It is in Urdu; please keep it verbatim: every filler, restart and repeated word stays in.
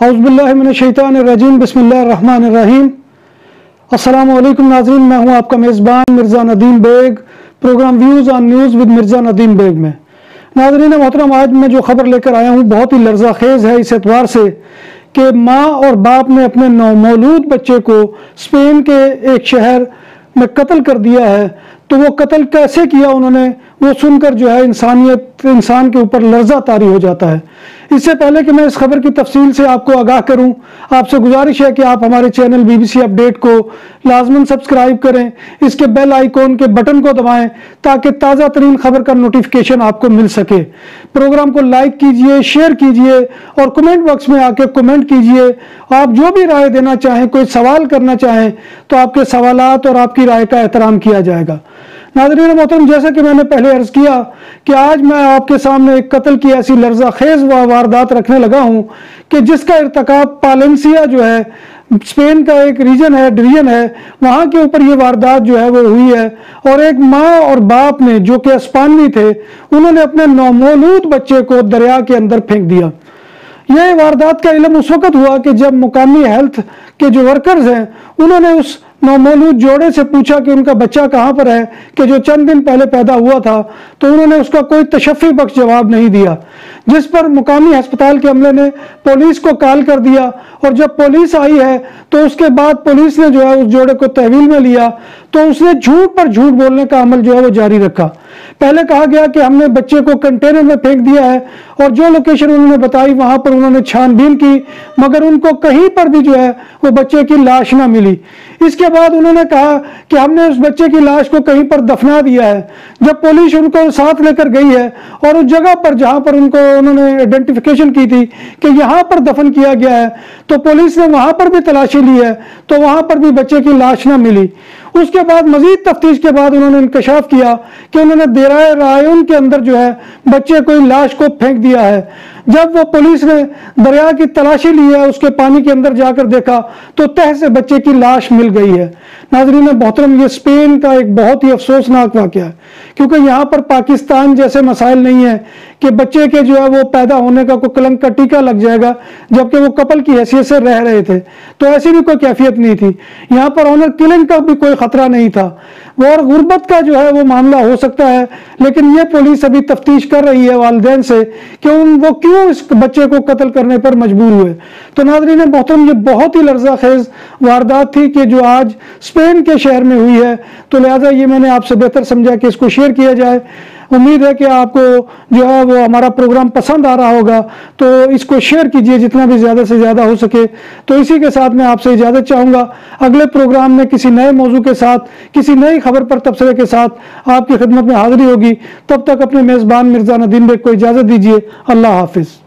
اعوذ باللہ من الشیطان الرجیم، بسم اللہ الرحمن الرحیم۔ السلام علیکم ناظرین، میں ہوں آپ کا میزبان Mirza Nadeem Baig, programme views on news with Mirza Nadeem Baig میں۔ ناظرین محترم، آج میں جو خبر لے کر آیا ہوں بہت ہی لرزہ خیز ہے اس اعتبار سے کہ ماں اور باپ نے اپنے نومولود بچے کو اسپین کے ایک شہر میں قتل کر دیا ہے۔ تو وہ قتل کیسے کیا انہوں نے، وہ سن کر جو ہے انسانیت انسان کے اوپر لرزہ طاری ہو جاتا ہے۔ اس سے پہلے کہ میں اس خبر کی تفصیل سے آپ کو آگاہ کروں، آپ سے گزارش ہے کہ آپ ہمارے channel B B C update کو لازماً سبسکرائب کریں، اس کے بیل آئیکن کے بٹن کو دبائیں تاکہ تازہ ترین خبر کا نوٹیفیکیشن آپ کو مل سکے۔ پروگرام کو لائک کیجئے، شیئر کیجئے اور کمنٹ باکس میں آ کے کمنٹ کیجئے۔ آپ جو بھی رائے دینا چاہیں، کوئی سوال کرنا چاہیں تو آپ کے سوالات اور آپ کی رائے کا احترام کیا جائے گا۔ ناظرین محترم، جیسا کہ میں نے پہلے عرض کیا کہ آج میں آپ کے سامنے ایک قتل کی ایسی لرزہ خیز واردات رکھنے لگا ہوں کہ جس کا ارتکاب پالنسیا جو ہے، اسپین کا ایک ریجن ہے، ڈویژن ہے، وہاں کے اوپر یہ واردات جو ہے وہ ہوئی ہے، اور ایک ماں اور باپ نے جو کہ اسپانوی تھے، انہوں نے اپنے نومولود بچے کو دریا کے اندر پھینک دیا۔ یہ واردات کا علم اس وقت ہوا کہ جب مقامی ہیلتھ کے جو ورکرز ہیں انہوں نے اس نومولود جوڑے سے پوچھا کہ ان کا بچہ کہاں پر ہے، کہ جو چند دن پہلے پیدا ہوا تھا، تو انہوں نے اس کا کوئی تشفی بخش جواب نہیں دیا، جس پر مقامی ہسپتال کے عملے نے پولیس کو کال کر دیا، اور جب پولیس آئی ہے تو اس کے بعد پولیس نے جو ہے اس جوڑے کو تحویل میں لیا، تو اس نے جھوٹ پر جھوٹ بولنے کا عمل جو ہے وہ جاری رکھا۔ پہلے کہا گیا کہ ہم نے بچے کو کنٹینر میں پھینک دیا ہے، اور جو لوکیشن انہوں نے بتائی وہاں پر انہوں نے چھان بین کی، مگر ان کو کہیں پر بھی جو ہے وہ بچے کی لاش نہ ملی۔ اس کے بعد انہوں نے کہا کہ ہم نے اس بچے کی لاش کو کہیں پر دفنا دیا ہے۔ جب پولیس ان کو ساتھ لے کر گئی ہے اور اس جگہ پر جہاں پر ان کو انہوں نے آئیڈینٹیفیکیشن کی تھی کہ یہاں پر دفن کیا گیا ہے، تو پولیس نے وہاں پر بھی تلاشی لی ہے، تو وہاں پر بھی بچے کی لاش نہ ملی۔ اس کے بعد مزید تفتیش کے بعد انہوں نے انکشاف کیا کہ انہوں نے دیرائے رایون کے اندر جو ہے بچے کو لاش کو پھینک دیا ہے۔ جب وہ پولیس نے دریا کی تلاشی لی ہے، اس کے پانی کے اندر جا کر دیکھا تو تہ سے بچے کی لاش مل گئی ہے۔ ناظرین محترم، یہ اسپین کا ایک بہت ہی افسوسناک واقعہ ہے، کیونکہ یہاں پر پاکستان جیسے مسائل نہیں ہیں کہ بچے کے جو ہے وہ پیدا ہونے کا کوئی کلنک کا ٹیکہ لگ جائے گا، جبکہ وہ کپل کی حیثیت سے رہ رہے تھے، تو ایسی بھی کوئی کیفیت نہیں تھی۔ یہاں پر آنر کلنگ کا بھی کوئی خطرہ نہیں تھا، اور غربت کا جو ہے وہ معاملہ ہو سکتا ہے، لیکن یہ پولیس ابھی تفتیش کر رہی ہے والدین سے کہ وہ کیوں اس بچے کو قتل کرنے پر مجبور ہوئے۔ تو ناظرین محترم، یہ بہت ہی لرزہ خیز واردات تھی کہ جو آج اسپین کے شہر میں ہوئی ہے، تو لہٰذا یہ میں نے آپ سے بہتر سمجھا کہ اس کو شیئر کیا جائے۔ امید ہے کہ آپ کو جو ہے وہ ہمارا پروگرام پسند آ رہا ہوگا، تو اس کو شیئر کیجئے جتنا بھی زیادہ سے زیادہ ہو سکے۔ تو اسی کے ساتھ میں آپ سے اجازت چاہوں گا، اگلے پروگرام میں کسی نئے موضوع کے ساتھ، کسی نئی خبر پر تبصرے کے ساتھ آپ کی خدمت میں حاضری ہوگی۔ تب تک اپنے میزبان مرزا ندیم بیگ کو اجازت دیجیے۔ اللہ حافظ۔